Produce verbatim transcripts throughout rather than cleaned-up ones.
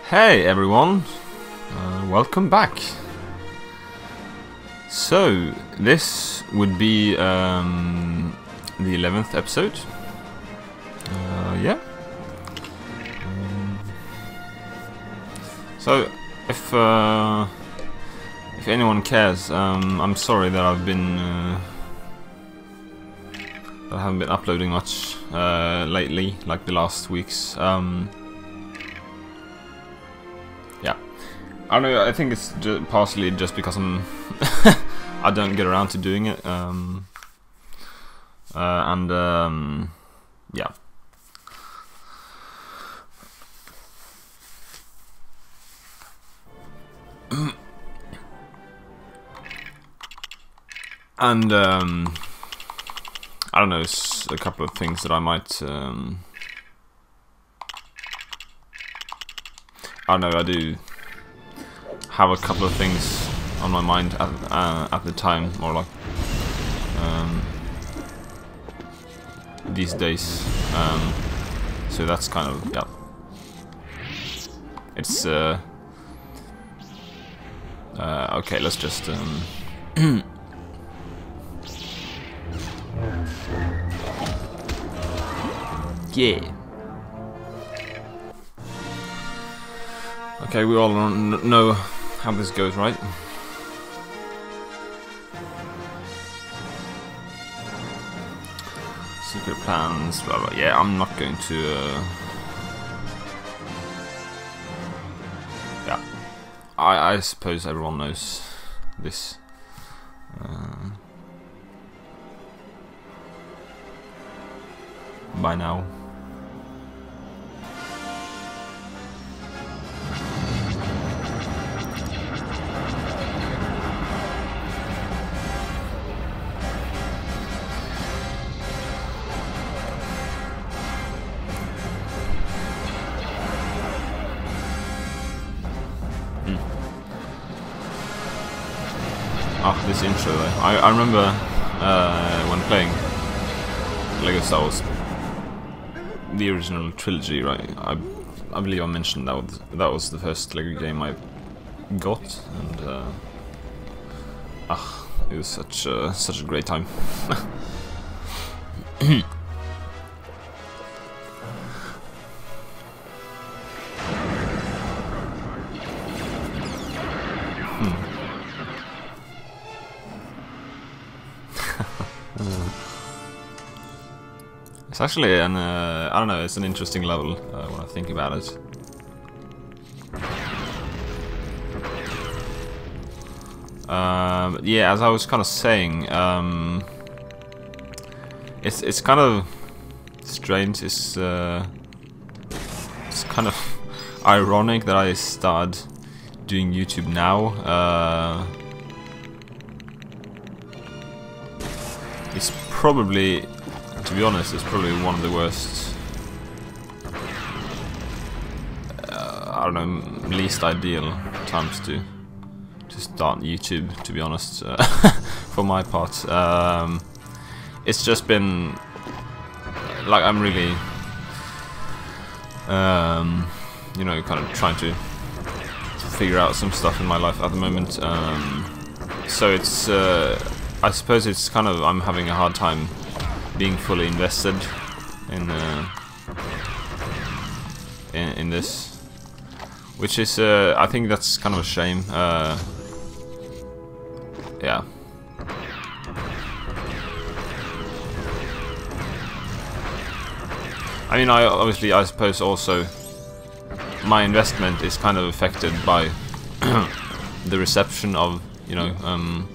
Hey everyone, uh, welcome back. So, this would be um, the eleventh episode. Uh, yeah. Um, so, if uh, if anyone cares, um, I'm sorry that I've been uh, that I haven't been uploading much uh, lately, like the last weeks. Um, yeah, I don't know. I think it's ju partially just because I'm I don't get around to doing it, um, uh, and um, yeah. And um, I don't know, it's a couple of things that I might um, I don't know, I do have a couple of things on my mind at, uh, at the time, or like um, these days, um, so that's kind of, yeah, it's uh, uh, okay, let's just um, yeah. Okay, we all know how this goes, right? Secret plans, blah blah. Yeah, I'm not going to. Uh... Yeah, I I suppose everyone knows this. Uh... By now. Hmm. Ah, this intro though. I, I remember uh, when playing Lego Star Wars, the original trilogy, right? I, I believe I mentioned that was, that was the first Lego game I got, and uh, ah, it was such a, such a great time. hmm. It's actually an, uh, I don't know, it's an interesting level uh, when I think about it. Um, yeah, as I was kind of saying, um, it's it's kind of strange. It's uh, it's kind of ironic that I started doing YouTube now. Uh, it's probably, to be honest, it's probably one of the worst, uh, I don't know, least ideal times to to start YouTube, to be honest, uh, for my part. Um, it's just been, like, I'm really, um, you know, kind of trying to figure out some stuff in my life at the moment. Um, so it's, uh, I suppose it's kind of, I'm having a hard time being fully invested in, uh, in in this, which is uh, I think that's kind of a shame. Uh, yeah. I mean, I obviously, I suppose also my investment is kind of affected by the reception of, you know, um,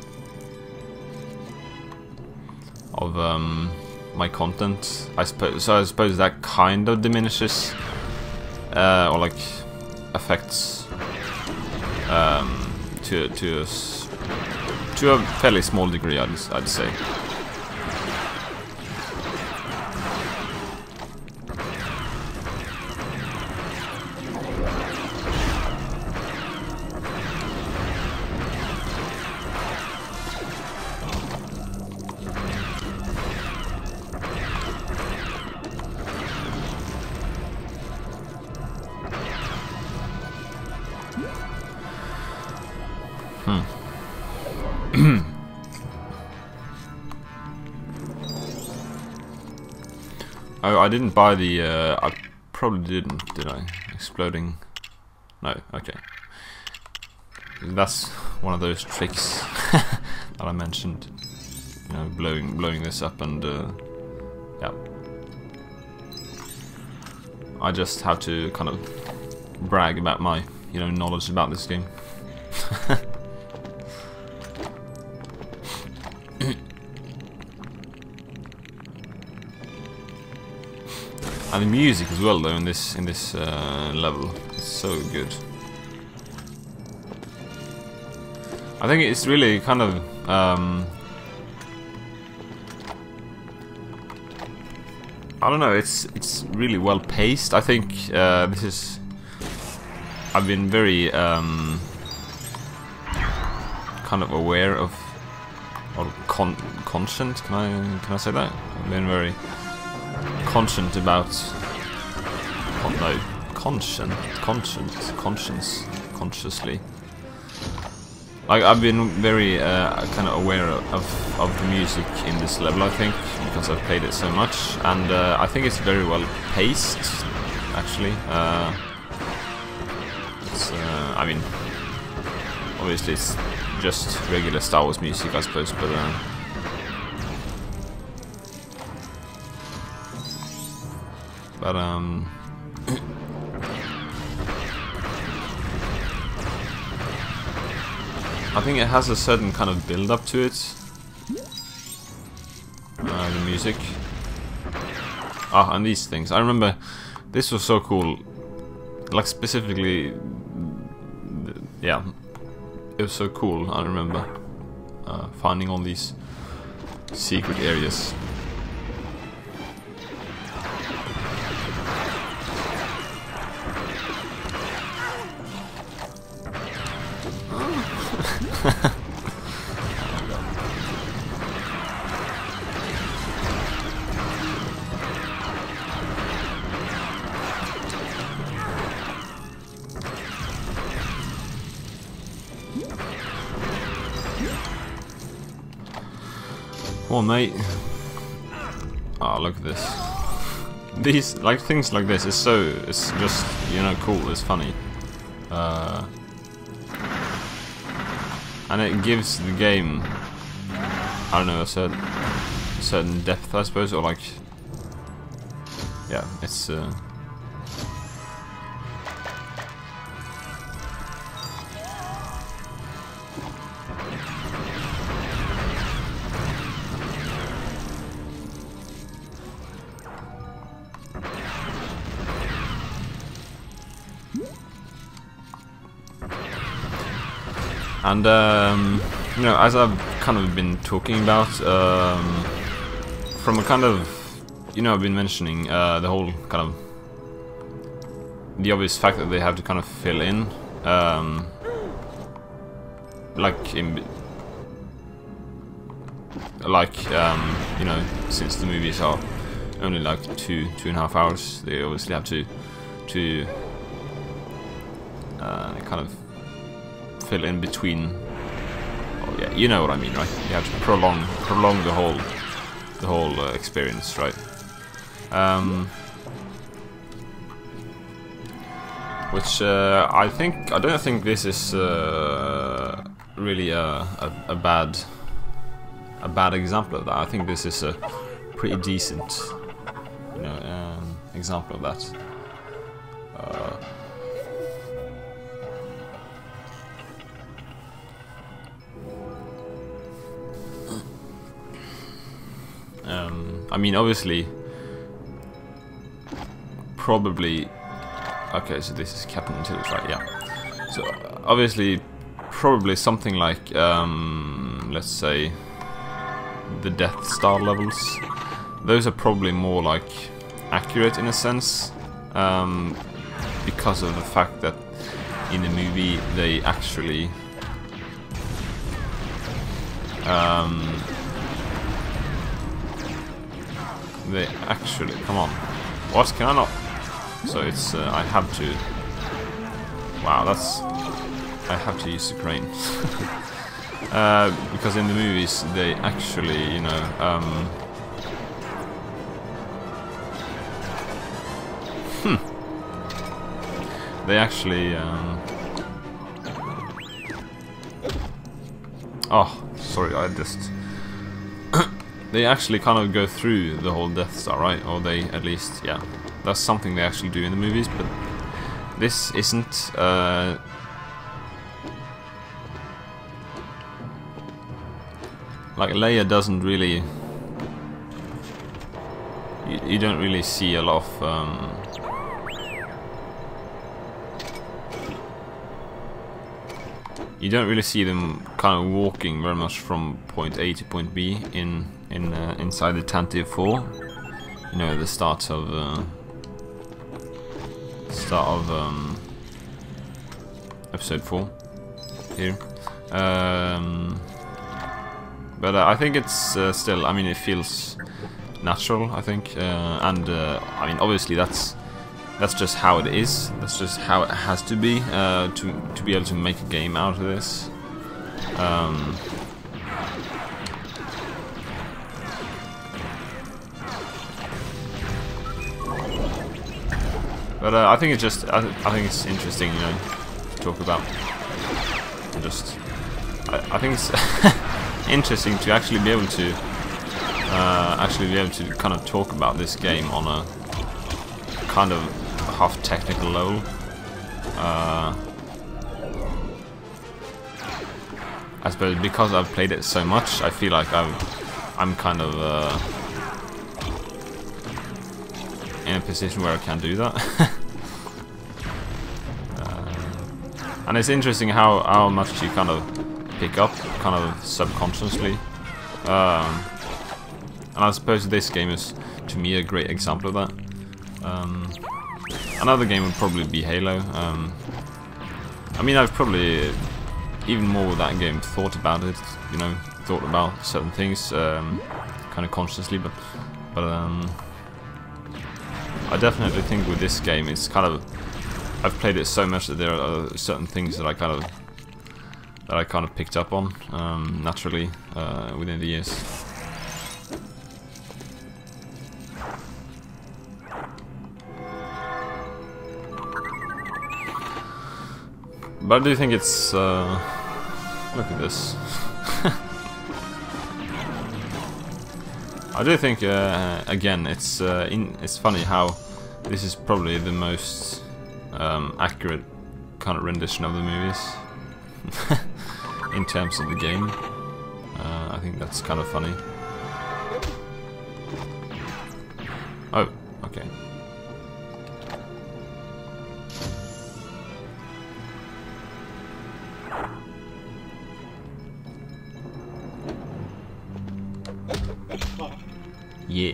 of um. my content, I suppose. So I suppose that kind of diminishes, uh, or like affects, um, to to a, to a fairly small degree, I'd I'd say. Hmm. Oh, I didn't buy the. Uh, I probably didn't, did I? Exploding. No. Okay. That's one of those tricks that I mentioned. You know, blowing blowing this up and uh, yeah. I just have to kind of brag about my, you know, knowledge about this game. And the music as well, though, in this in this uh, level is so good. I think it's really kind of um, I don't know. It's it's really well paced. I think uh, this is. I've been very um, kind of aware of, or con conscient. Can I can I say that? I've been very conscient about. Con no, conscient, conscient, conscience, consciously. Like I've been very uh, kind of aware of of the music in this level. I think because I've played it so much, and uh, I think it's very well paced. Actually, uh, it's. Uh, I mean, obviously it's just regular Star Wars music, I suppose, but. Uh, but um. I think it has a certain kind of build up to it. Uh, the music. Ah, and these things. I remember this was so cool. Like specifically, yeah, it was so cool. I remember uh, finding all these secret areas. Come on, mate. Oh, look at this. These, like, things like this is so, it's just, you know, cool, it's funny. Uh, and it gives the game, I don't know, a certain, a certain depth, I suppose, or like, yeah, it's, uh, and um, you know, as I've kind of been talking about, um, from a kind of, you know, I've been mentioning uh, the whole kind of the obvious fact that they have to kind of fill in, um, like in, like um, you know, since the movies are only like two two and a half hours, they obviously have to to uh, kind of fill in between. Oh yeah, you know what I mean, right? You have to prolong prolong the whole the whole uh, experience, right? Um, which uh, I think I don't think this is uh, really a, a a bad a bad example of that. I think this is a pretty decent, you know, um, example of that. Uh, Um, I mean, obviously, probably. Okay, so this is Captain Antilles, right? Yeah. So obviously, probably something like, um, let's say, the Death Star levels. Those are probably more like accurate in a sense, um, because of the fact that in the movie they actually. Um, They actually, come on. What, can I not? So it's, uh, I have to. Wow, that's I have to use the crane. uh, because in the movies they actually, you know, um, hmm, they actually, um, oh, sorry, I just, they actually kind of go through the whole Death Star, right? Or they, at least, yeah, that's something they actually do in the movies, but this isn't, uh, like Leia doesn't really, you, you don't really see a lot of, um, you don't really see them kind of walking very much from point A to point B in in uh, inside the Tantive four. You know, the start of uh, start of um, episode four here. Um, but uh, I think it's uh, still. I mean, it feels natural. I think, uh, and uh, I mean, obviously that's. That's just how it is. That's just how it has to be uh, to to be able to make a game out of this. Um, but uh, I think it's just I, I think it's interesting, you know, to talk about. And just I, I think it's interesting to actually be able to uh, actually be able to kind of talk about this game on a kind of half technical level. Uh, I suppose because I've played it so much, I feel like I'm, I'm kind of uh, in a position where I can do that. uh, and it's interesting how, how much you kind of pick up, kind of subconsciously. Um, and I suppose this game is, to me, a great example of that. Um, Another game would probably be Halo. Um, I mean, I've probably, even more with that game, thought about it, you know, thought about certain things, um, kind of consciously, but, but um, I definitely think with this game, it's kind of, I've played it so much that there are certain things that I kind of, that I kind of picked up on, um, naturally, uh, within the years. But I do think it's, uh, look at this. I do think, uh, again, it's uh, in, it's funny how this is probably the most um, accurate kind of rendition of the movies in terms of the game. Uh, I think that's kind of funny. Oh, okay. Yeah.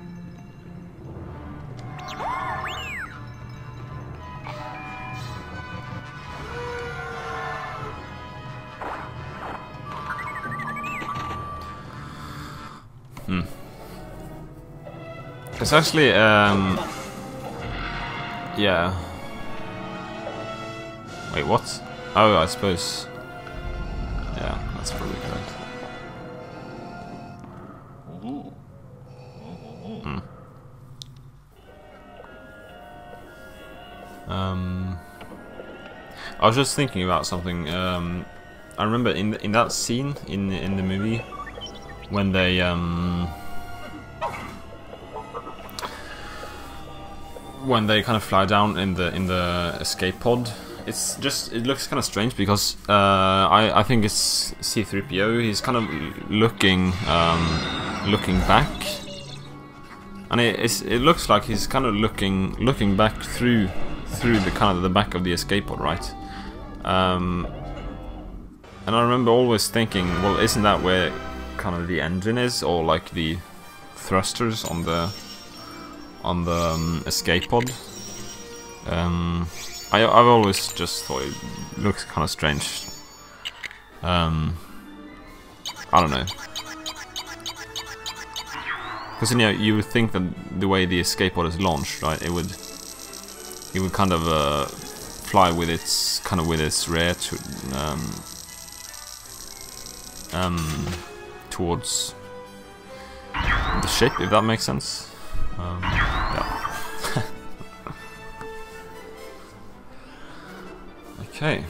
Hmm. It's actually, um... yeah. Wait, what? Oh, I suppose... yeah, that's probably correct. Hmm. Um... I was just thinking about something. Um, I remember in the, in that scene in in the movie when they um when they kind of fly down in the in the escape pod. It's just it looks kind of strange because uh, I I think it's C three P O. He's kind of looking um, looking back, and it it's, it looks like he's kind of looking looking back through through the kind of the back of the escape pod, right? Um, and I remember always thinking, well, isn't that where kind of the engine is, or like the thrusters on the on the um, escape pod? Um, I I've always just thought it looks kind of strange. Um, I don't know, because you know you would think that the way the escape pod is launched, right, it would it would kind of uh, fly with its kind of with its rear to um, um, towards the ship, if that makes sense. Um, yeah. Okay.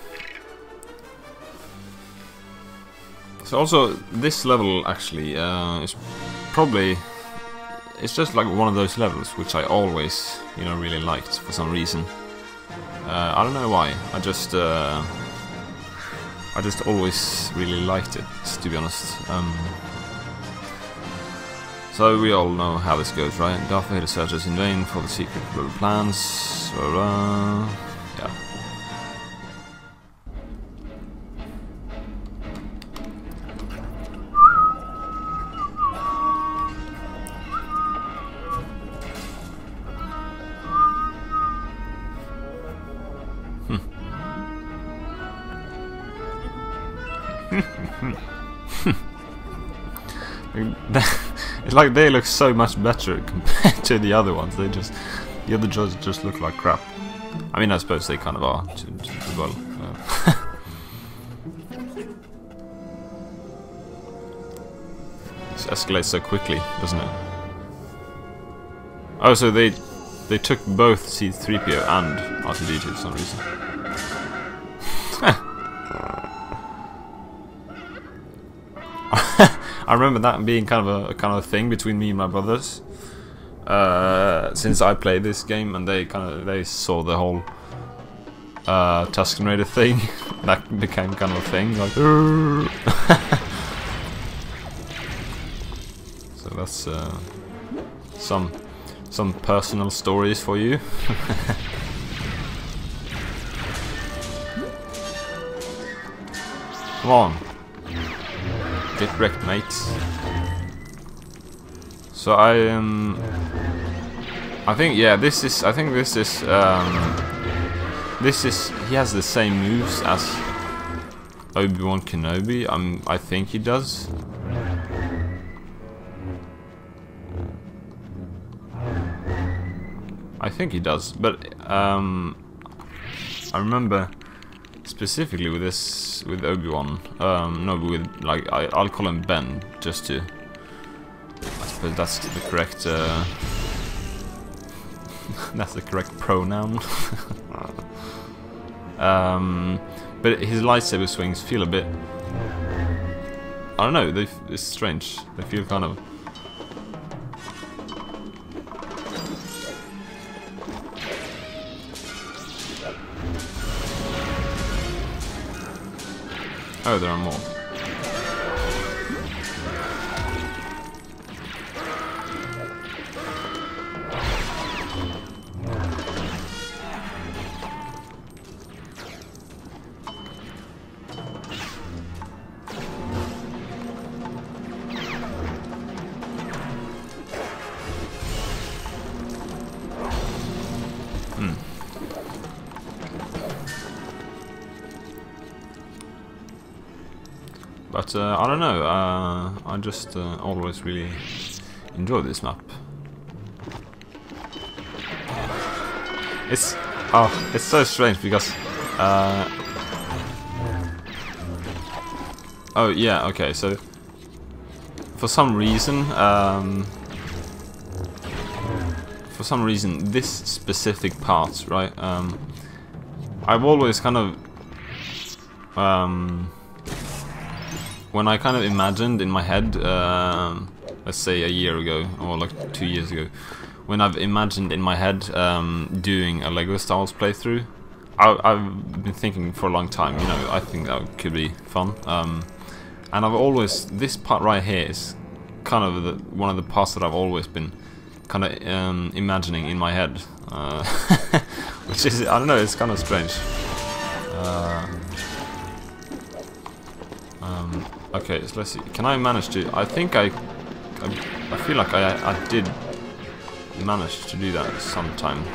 So also this level actually uh, is probably, it's just like one of those levels which I always, you know, really liked for some reason. Uh, I don't know why. I just, uh, I just always really liked it, to be honest. Um, so we all know how this goes, right? Darth Vader searches in vain for the secret plans. Blah, blah. Yeah. It's like they look so much better compared to the other ones. They just, the other droids just look like crap. I mean, I suppose they kind of are to, to, as well. Uh. This escalates so quickly, doesn't it? Oh, so they they took both C three P O and R two D two for some reason. I remember that being kind of a, a kind of a thing between me and my brothers. Uh, since I played this game, and they kind of they saw the whole uh, Tusken Raider thing, that became kind of a thing. Like, so that's uh, some some personal stories for you. Come on. Get wrecked, mates. So I um, I think yeah, this is I think this is um, this is he has the same moves as Obi-Wan Kenobi. Um, I think he does. I think he does, but um, I remember. Specifically with this, with Obi-Wan, um, no, with, like, I, I'll call him Ben, just to, I suppose that's the correct, uh, that's the correct pronoun. um, but his lightsaber swings feel a bit, I don't know, they, it's strange, they feel kind of, oh, there are more. Hmm. But uh, I don't know, uh, I just uh, always really enjoy this map. It's oh, it's so strange because uh, oh yeah, okay, so for some reason um, for some reason this specific part, right? Um, I've always kind of um, when I kind of imagined in my head, um, let's say a year ago, or like two years ago, when I've imagined in my head um, doing a Lego Star Wars playthrough, I, I've been thinking for a long time, you know, I think that could be fun. Um, and I've always, this part right here is kind of the, one of the parts that I've always been kind of um, imagining in my head. Uh, which is, I don't know, it's kind of strange. Uh, um, Okay, so let's see. Can I manage to? I think I, I, I feel like I, I did manage to do that sometime.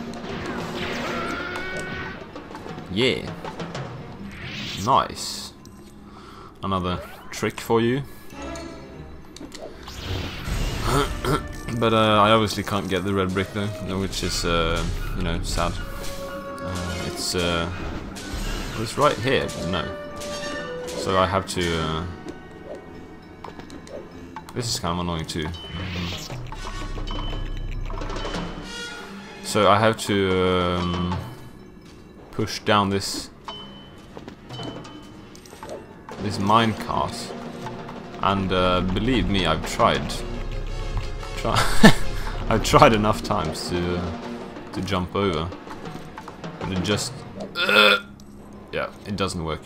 Yeah, nice. Another trick for you. But uh, I obviously can't get the red brick though, which is uh, you know, sad. Uh, it's it's uh, well, it's right here. No, so I have to. Uh, this is kind of annoying too. Mm-hmm. So I have to um, push down this this minecart, and uh, believe me, I've tried. Try I've tried enough times to uh, to jump over, and it just uh, yeah, it doesn't work.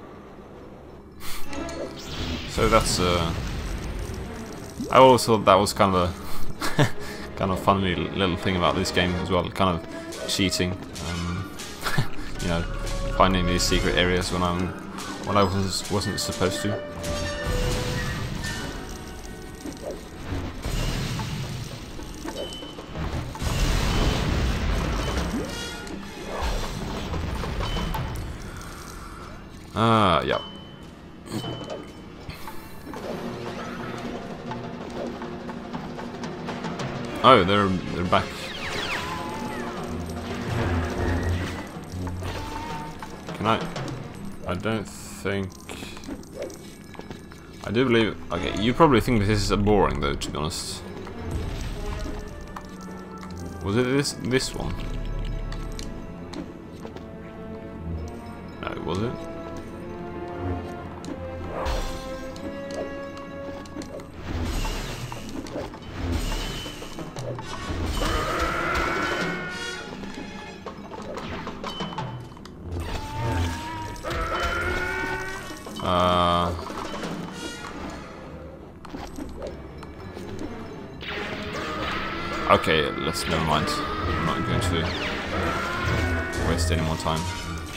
So that's uh, I always thought that was kind of a kind of funny little thing about this game as well, kind of cheating, um, you know, finding these secret areas when I'm when I was wasn't supposed to. Ah, uh, yeah. Oh, they're they're back. Can I? I don't think. I do believe. Okay, you probably think this is boring, though. To be honest, was it this this one? No, was it? Uh, okay, let's never mind. I'm not going to waste any more time.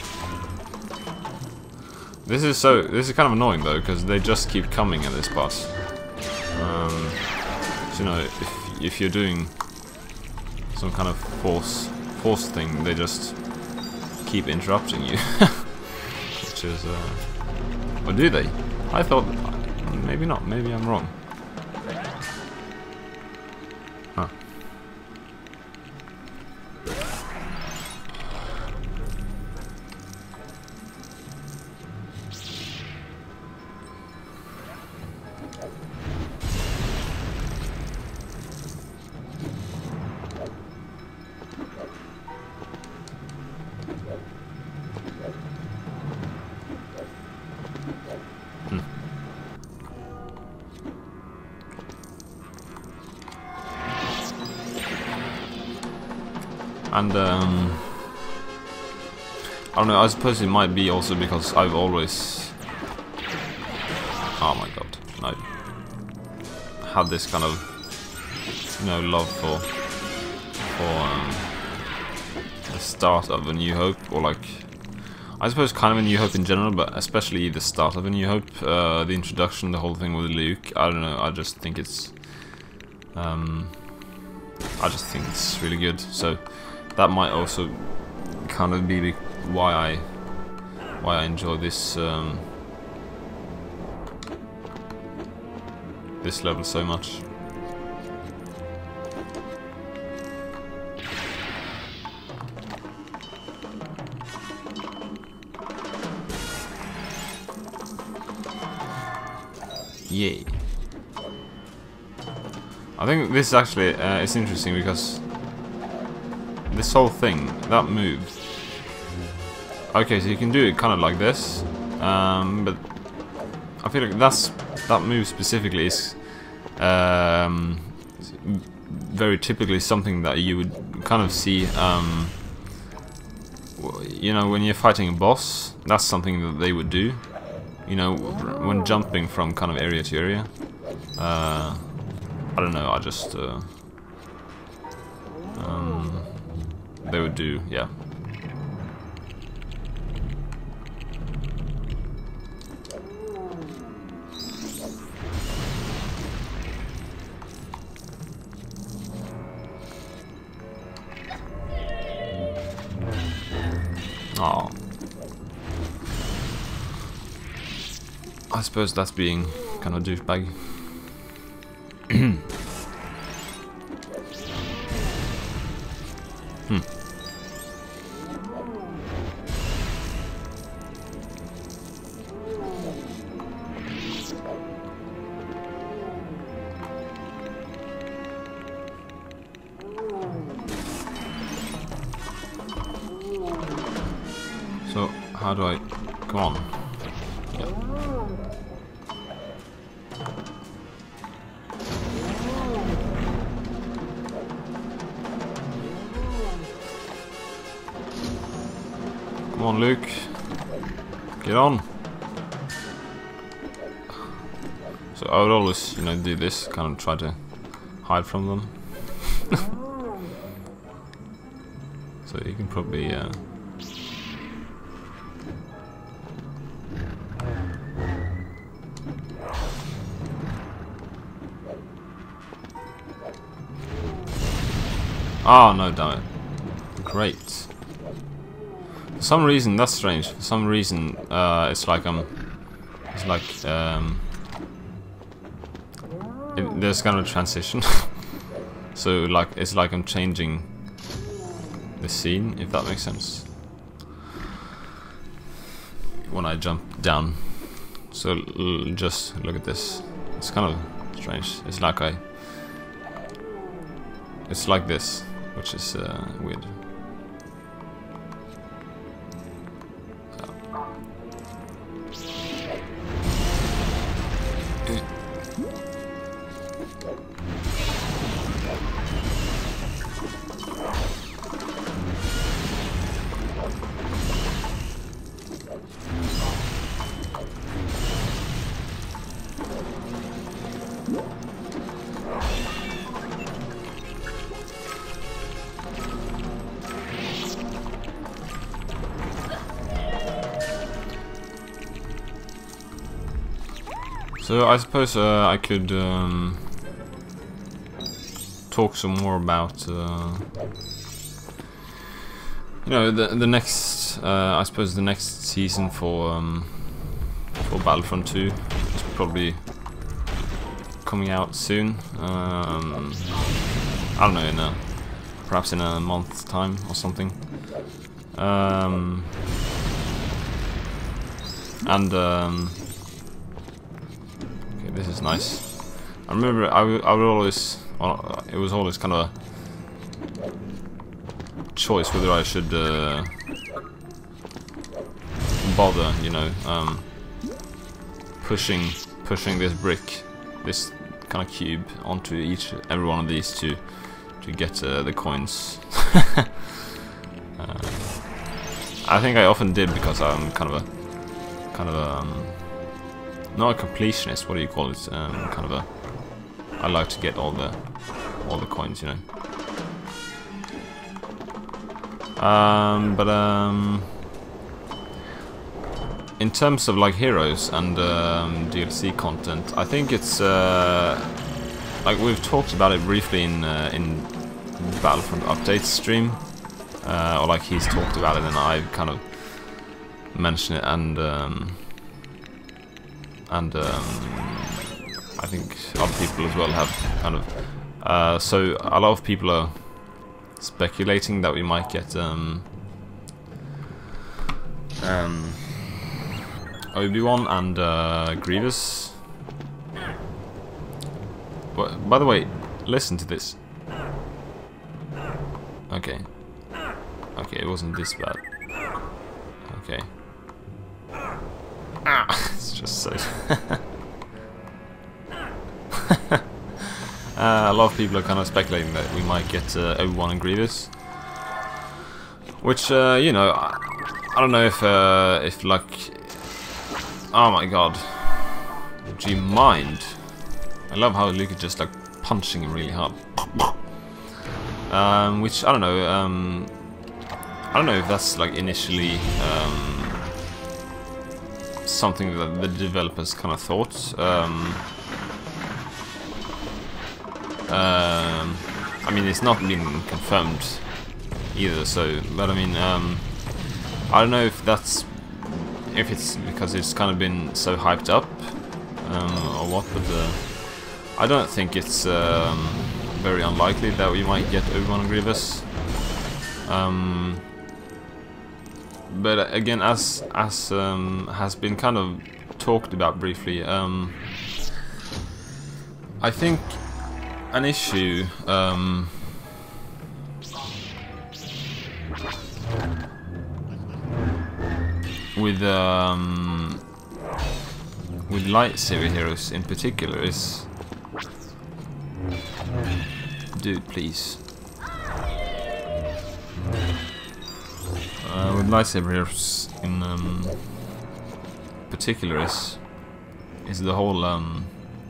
This is so. This is kind of annoying though, because they just keep coming at this part. Um, so, you know, if if you're doing some kind of force force thing, they just keep interrupting you, which is. Uh, Or do they? I thought... Maybe not. Maybe I'm wrong. Huh. And um, I don't know, I suppose it might be also because I've always, oh my god, no, had this kind of, you know, love for for um, the start of A New Hope, or like, I suppose kind of A New Hope in general, but especially the start of A New Hope, uh, the introduction, the whole thing with Luke. I don't know, I just think it's, um, I just think it's really good. So. That might also kind of be why I why I enjoy this um, this level so much. Yeah. I think this actually uh, is interesting because. This whole thing, that move. Okay, so you can do it kind of like this, um, but I feel like that's that move specifically is um, very typically something that you would kind of see. Um, you know, when you're fighting a boss, that's something that they would do. You know, when jumping from kind of area to area. Uh, I don't know. I just. Uh, um, They would do, yeah. Oh. I suppose that's being kind of douchebag. Hmm. So, how do I... Come on. Yeah. Come on, Luke. Get on. So I would always, you know, do this, kind of try to hide from them. So you can probably... Uh, oh, no, damn it. Great. For some reason, that's strange. For some reason, uh, it's like I'm... It's like... Um, it, there's kind of a transition. So, like, it's like I'm changing the scene, if that makes sense. When I jump down. So, l just look at this. It's kind of strange. It's like I... It's like this, which is uh, weird. So I suppose uh, I could um, talk some more about, uh, you know, the the next. Uh, I suppose the next season for um, for Battlefront two is probably coming out soon. Um, I don't know, in a, perhaps in a month's time or something. Um, and. Um, This is nice. I remember I, I would always, uh, it was always kind of a choice whether I should uh, bother, you know, um, pushing pushing this brick, this kind of cube onto each every one of these to to get uh, the coins. uh, I think I often did because I'm kind of a kind of a. Um, Not a completionist. What do you call it? Um, kind of a. I like to get all the, all the coins, you know. Um, but um, in terms of like heroes and um, D L C content, I think it's uh, like we've talked about it briefly in uh, in Battlefront updates stream, uh, or like he's talked about it and I've kind of mentioned it and. Um, And um, I think other people as well have kind of... Uh, so a lot of people are speculating that we might get um, um, Obi-Wan and uh, Grievous. But, by the way, listen to this. Okay. Okay, it wasn't this bad. Okay. Ah, it's just so... uh, a lot of people are kind of speculating that we might get uh, Obi-Wan and Grievous. Which, uh, you know, I, I don't know if, uh, if like... Oh my god. Do you mind? I love how Luke is just like punching him really hard. Um, which, I don't know, um... I don't know if that's like initially... Um, something that the developers kind of thought. Um, um, I mean, it's not been confirmed either. So, but I mean, um, I don't know if that's if it's because it's kind of been so hyped up um, or what. But uh, I don't think it's um, very unlikely that we might get Obi-Wan and Grievous. Um, But again, as as um, has been kind of talked about briefly, um, I think an issue um, with um, with lightsaber heroes in particular is, dude, please. Uh, with lightsaber heroes in um, particular is is the whole um,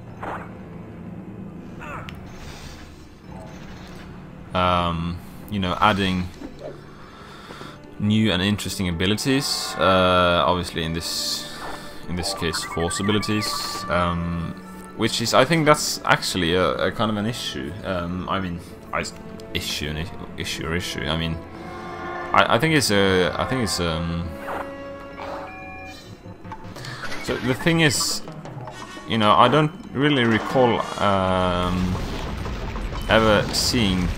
um, you know, adding new and interesting abilities. Uh, obviously, in this in this case, force abilities, um, which is, I think that's actually a, a kind of an issue. Um, I mean, I, issue an issue or issue. I mean, I, I think it's a I think it's um. So the thing is, you know, I don't really recall um, ever seeing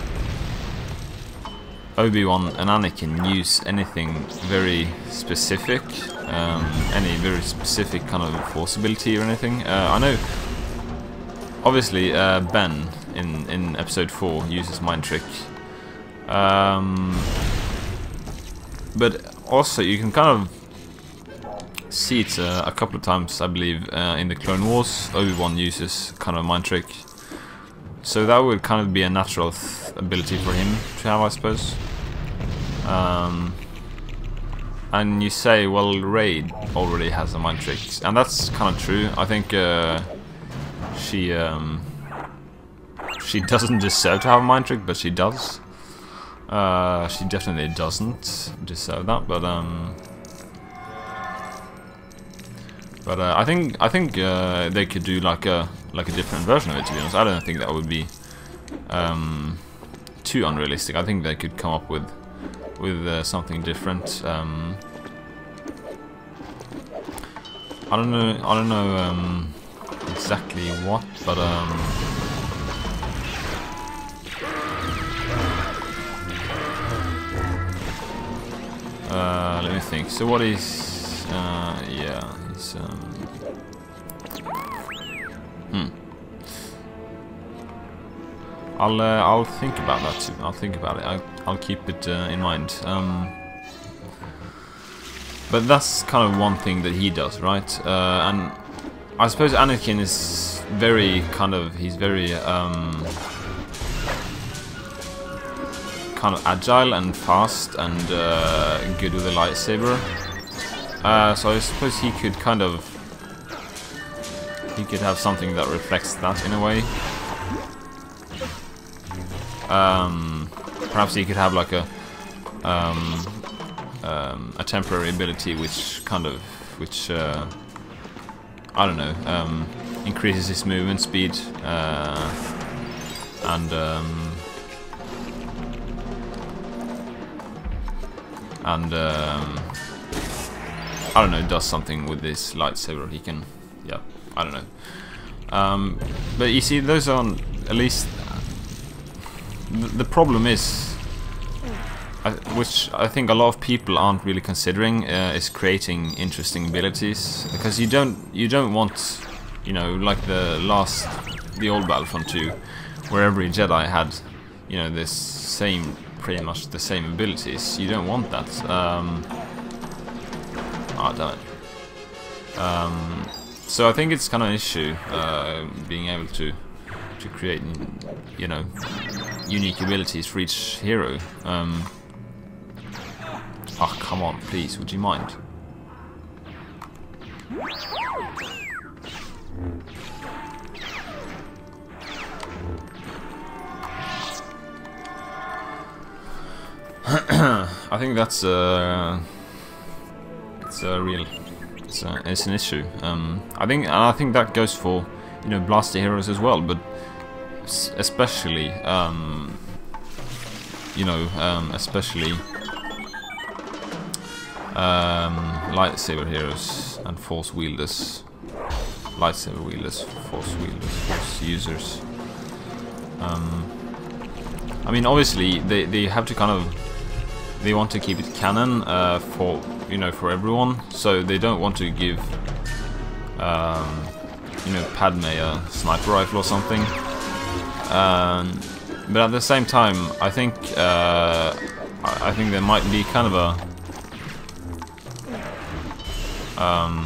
Obi-Wan and Anakin use anything very specific, um, any very specific kind of force ability or anything. Uh, I know, obviously, uh, Ben in in Episode Four uses Mind Trick, um, but also you can kind of see it uh, a couple of times, I believe, uh, in the Clone Wars. Obi-Wan uses kind of Mind Trick, so that would kind of be a natural th ability for him to have, I suppose. Um, and you say, well, Rey already has a Mind Trick, and that's kind of true. I think uh, she um, she doesn't deserve to have a Mind Trick, but she does. Uh, she definitely doesn't deserve that, but um, but uh, I think I think uh, they could do like a like a different version of it. To be honest, I don't think that would be um, too unrealistic. I think they could come up with with uh, something different. Um, I don't know. I don't know um, exactly what, but um, uh, let me think. So what is? Uh, yeah, he's. Um, hmm. I'll uh, I'll think about that too. I'll think about it. I'll, I'll keep it uh, in mind. Um, but that's kind of one thing that he does, right? Uh, and I suppose Anakin is very kind of he's very um, kind of agile and fast and uh, good with a lightsaber. Uh, so I suppose he could kind of he could have something that reflects that in a way. Um, perhaps he could have like a um, um, a temporary ability which kind of which uh, I don't know um, increases his movement speed uh, and um, and um, I don't know, does something with this lightsaber. He can, yeah, I don't know. Um, but you see, those are at least. The problem is, I, which I think a lot of people aren't really considering, uh, is creating interesting abilities. Because you don't, you don't want, you know, like the last, the old Battlefront two, where every Jedi had, you know, this same, pretty much the same abilities. You don't want that. Um, oh, damn it. Um, so I think it's kind of an issue, uh, being able to, to create, you know, unique abilities for each hero. Um, oh, come on, please, would you mind? I think that's uh, it's a real, it's, a, it's an issue. Um, I think, and I think that goes for, you know, blaster heroes as well, but especially, um, you know, um, especially um, lightsaber heroes and force wielders, lightsaber wielders, force wielders, force users. Um, I mean, obviously, they they have to kind of, they want to keep it canon uh, for, you know, for everyone, so they don't want to give, um, you know, Padme a sniper rifle or something. Um, but at the same time, I think uh, I think there might be kind of a Um,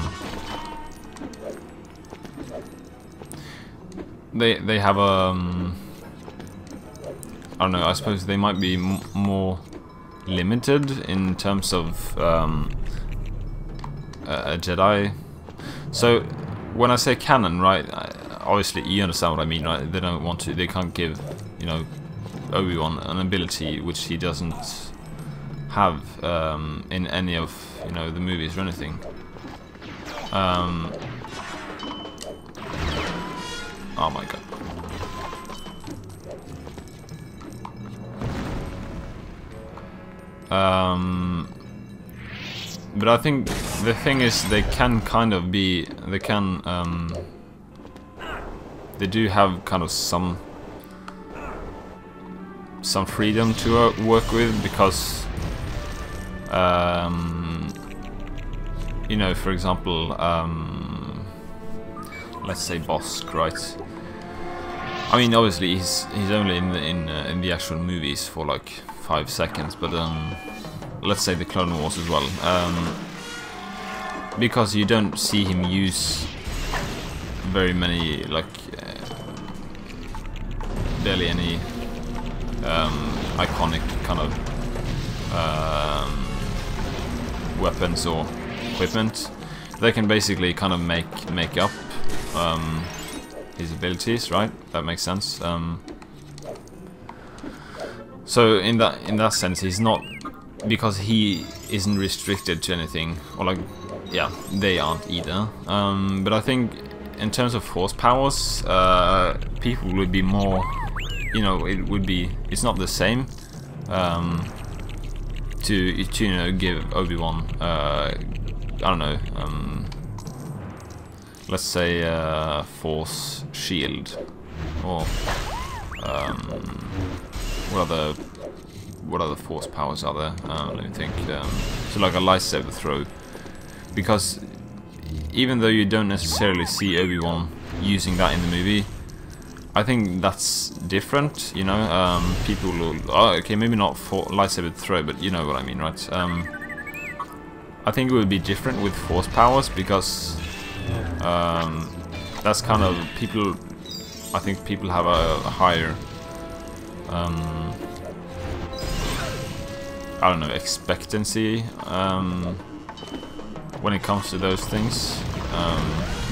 they they have a um, I don't know. I suppose they might be m more limited in terms of um, a, a Jedi. So when I say canon, right? Obviously you understand what I mean, right? They don't want to. They can't give, you know, Obi-Wan an ability which he doesn't have um, in any of, you know, the movies or anything. Um, oh my god. Um, but I think the thing is, they can kind of be, they can, um, they do have kind of some some freedom to uh, work with, because um, you know, for example, um, let's say Bosk, right? I mean, obviously he's he's only in the in uh, in the actual movies for like five seconds, but um, let's say the Clone Wars as well, um, because you don't see him use very many, like uh, barely any um, iconic kind of um, weapons or equipment. They can basically kind of make make up um, his abilities, right? That makes sense. Um, so in that in that sense, he's not, because he isn't restricted to anything, or like, yeah, they aren't either. Um, but I think in terms of force powers, uh, people would be more, you know, it would be, it's not the same um, to, to, you know, give Obi-Wan, uh, I don't know, um, let's say uh, force shield, or um, what other what other force powers are there? Um, let me think. Um, so like a lightsaber throw, because even though you don't necessarily see Obi-Wan using that in the movie, I think that's different. You know, um, people will, oh, okay, maybe not for lightsaber throw, but you know what I mean, right? Um, I think it would be different with force powers, because um, that's kind of, people, I think people have a, a higher um, I don't know, expectancy um, when it comes to those things. Um,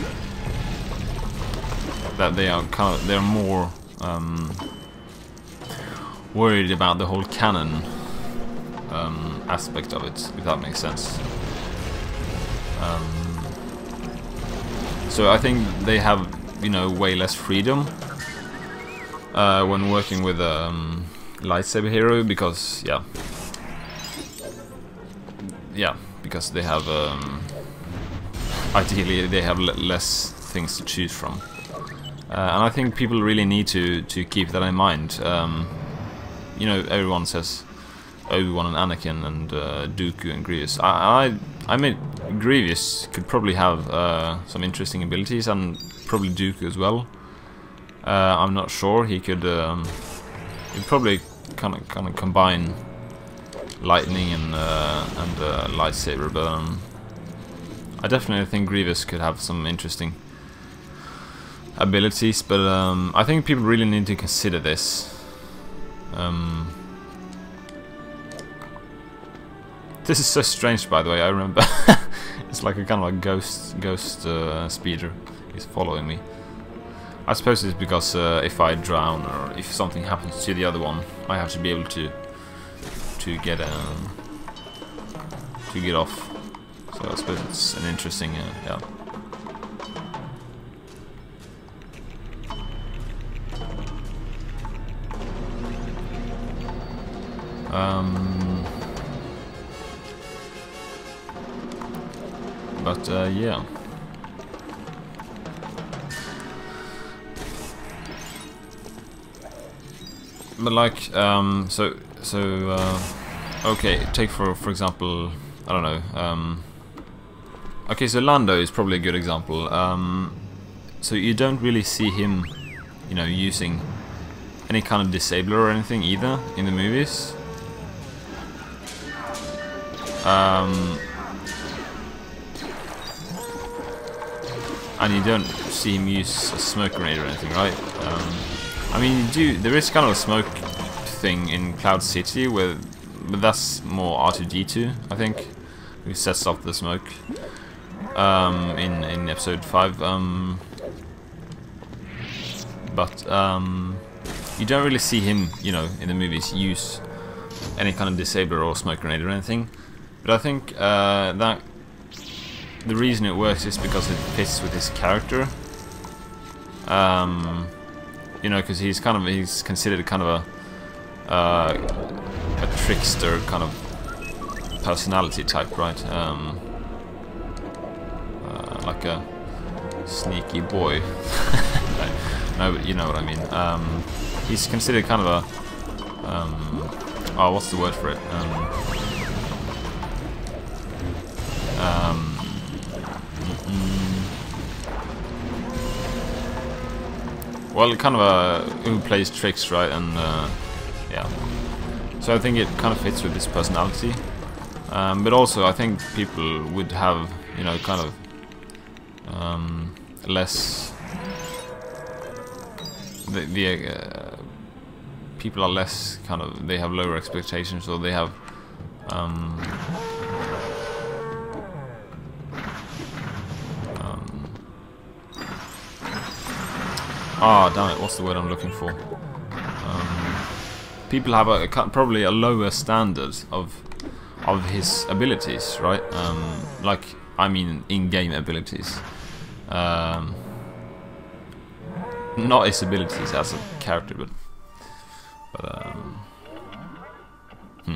that they are kind of, they're more um, worried about the whole canon um, aspect of it, if that makes sense. Um, so I think they have, you know, way less freedom uh, when working with a um, lightsaber hero, because yeah. Yeah, because they have, um, ideally they have l less things to choose from, uh, and I think people really need to to keep that in mind. Um, you know, everyone says Obi-Wan and Anakin and uh, Dooku and Grievous. I I, I mean, Grievous could probably have uh, some interesting abilities, and probably Dooku as well. Uh, I'm not sure. He could um, he'd probably kind of kind of combine lightning and uh, and uh, lightsaber, but um, I definitely think Grievous could have some interesting abilities. But um, I think people really need to consider this. Um, this is so strange, by the way. I remember it's like a kind of a ghost ghost uh, speeder. He's following me. I suppose it's because uh, if I drown or if something happens to the other one, I have to be able to. to get um, to get off. So I suppose it's an interesting uh, yeah. Um, but uh, yeah. But like um, so. So, uh, okay, take for for example, I don't know. Um, okay, so Lando is probably a good example. Um, so you don't really see him, you know, using any kind of disabler or anything either in the movies. Um, and you don't see him use a smoke grenade or anything, right? Um, I mean, you do. There is kind of a smoke thing in Cloud City, where, but that's more R two D two, I think, who sets off the smoke um, in in episode five. Um, but um, you don't really see him, you know, in the movies use any kind of disabler or smoke grenade or anything. But I think uh, that the reason it works is because it fits with his character. Um, you know, because he's kind of he's considered kind of a uh, a trickster kind of personality type, right? Um, uh, like a sneaky boy. no, but you know what I mean. Um, he's considered kind of a um, oh, what's the word for it? Um, um, mm, well, kind of a who plays tricks, right? And uh, yeah, so I think it kind of fits with his personality. Um, but also, I think people would have, you know, kind of um, less. The, the uh, people are less kind of. They have lower expectations, or they have. Um, um, ah, damn it! What's the word I'm looking for? Um, people have a, a probably a lower standard of of his abilities, right? Um, like, I mean, in-game abilities. Um, not his abilities as a character, but but um, hmm.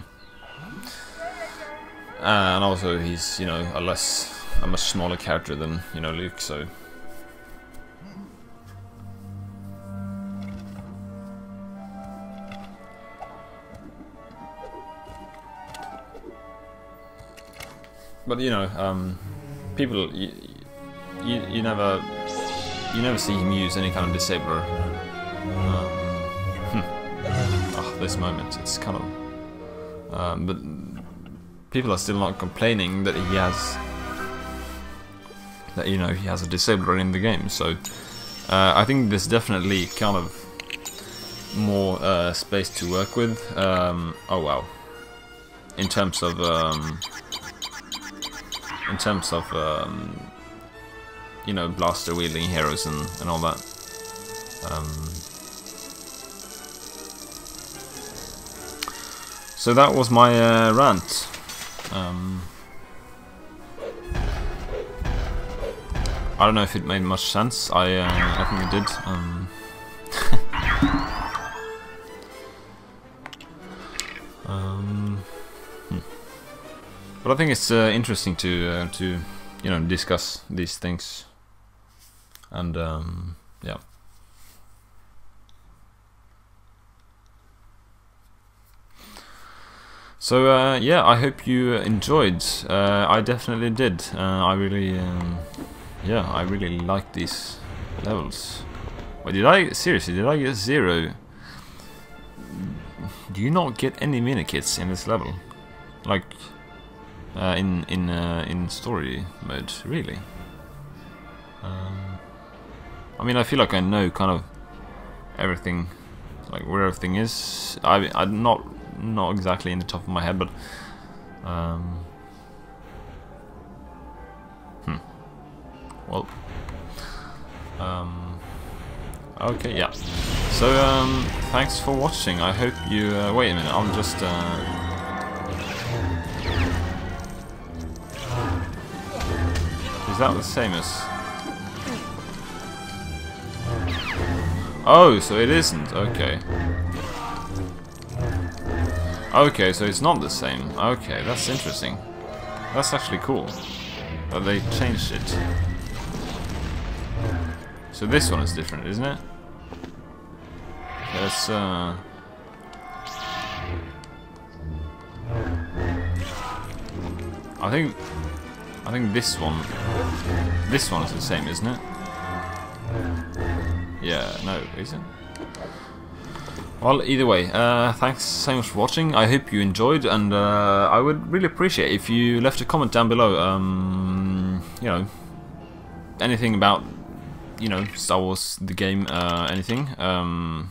And also he's, you know, a less, a much smaller character than, you know, Luke. So. But you know, um, people, you, you, you never, you never see him use any kind of disabler. Um, hmm. Oh, this moment, it's kind of, um, but people are still not complaining that he has, that you know, he has a disabler in the game. So uh, I think there's definitely kind of more uh, space to work with. Um, oh wow, in terms of. Um, In terms of, um, you know, blaster wielding heroes and, and all that. Um, so that was my uh, rant. Um, I don't know if it made much sense. I, uh, I think it did. Um, um, hmm. But I think it's uh, interesting to uh, to you know discuss these things, and um, yeah. So uh, yeah, I hope you enjoyed. Uh, I definitely did. Uh, I really, um, yeah, I really like these levels. Wait, did I seriously? Did I get zero? Do you not get any mini kits in this level? Like. Uh, in in uh, in story mode, really. Um, I mean, I feel like I know kind of everything, like where everything is. I I'm not not exactly in the top of my head, but um, hmm. Well, um, okay, yeah. So um, thanks for watching. I hope you. Uh, wait a minute. I'll just. Uh, Is that the same as... Oh, so it isn't. Okay. Okay, so it's not the same. Okay, that's interesting. That's actually cool. But they changed it. So this one is different, isn't it? There's, uh... I think... I think this one, this one is the same, isn't it? Yeah, no, is it? Well, either way, uh, thanks so much for watching. I hope you enjoyed, and uh, I would really appreciate if you left a comment down below. Um, you know, anything about you know, Star Wars the game, uh, anything, um,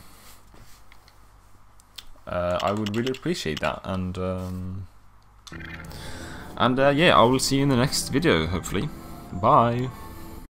uh, I would really appreciate that. And um, and uh, yeah, I will see you in the next video, hopefully. Bye.